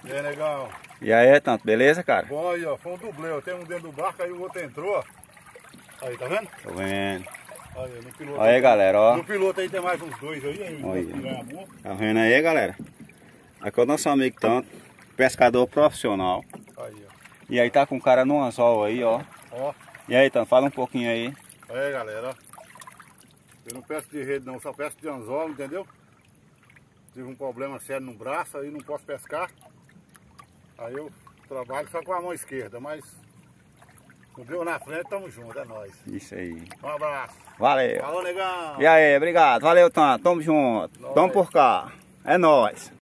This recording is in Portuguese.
E aí, negão? E aí, tanto, beleza, cara? Bom, aí, ó, foi um dublê. Eu tenho um dentro do barco, aí o outro entrou, ó. Aí, tá vendo? Tô vendo. Aí, no piloto. Olha aí, galera, ó. No piloto aí tem mais uns dois aí. Olha. Tá vendo aí, galera? Aqui é o nosso amigo Tanto, pescador profissional. Aí, ó. E aí tá com o cara no anzol aí, ó. Ó. E aí, Tanto, fala um pouquinho aí. Aí, galera, ó. Eu não peço de rede não, só peço de anzol, entendeu? Tive um problema sério no braço, aí não posso pescar. Aí eu trabalho só com a mão esquerda, mas o Deus na frente, tamo junto, é nóis. Isso aí. Um abraço. Valeu. Falou, negão. E aí, obrigado. Valeu, Tanto. Tamo junto. Nóis. Tamo por cá. É nóis.